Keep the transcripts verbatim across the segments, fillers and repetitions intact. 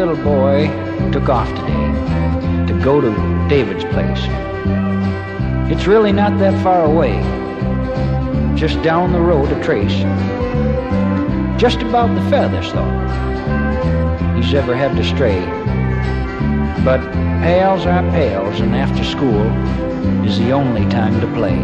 little boy took off today to go to David's place. It's really not that far away, just down the road a trace. Just about the furthest, though, he's ever had to stray. But pals are pals, and after school is the only time to play.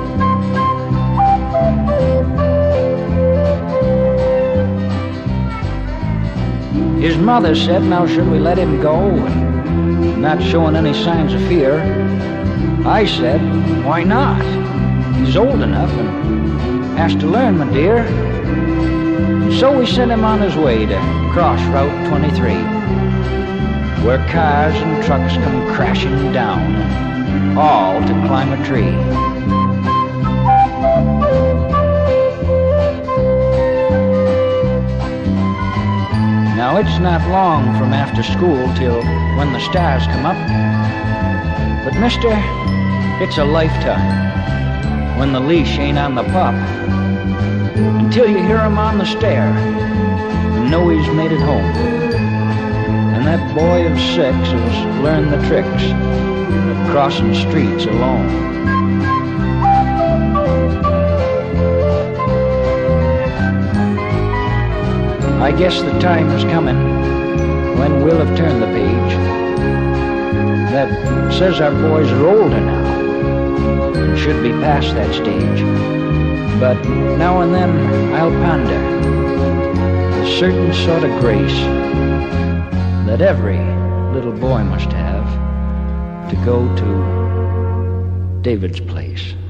His mother said, now should we let him go, and not showing any signs of fear. I said, why not? He's old enough and has to learn, my dear. So we sent him on his way to cross Route twenty-three, where cars and trucks come crashing down, all to climb a tree. Now it's not long from after school till when the stars come up, but mister, it's a lifetime when the leash ain't on the pup, until you hear him on the stair and know he's made it home. And that boy of six has learned the tricks of crossing streets alone. I guess the time is coming when we'll have turned the page that says our boys are older now and should be past that stage. But now and then I'll ponder the certain sort of grace that every little boy must have to go to David's place.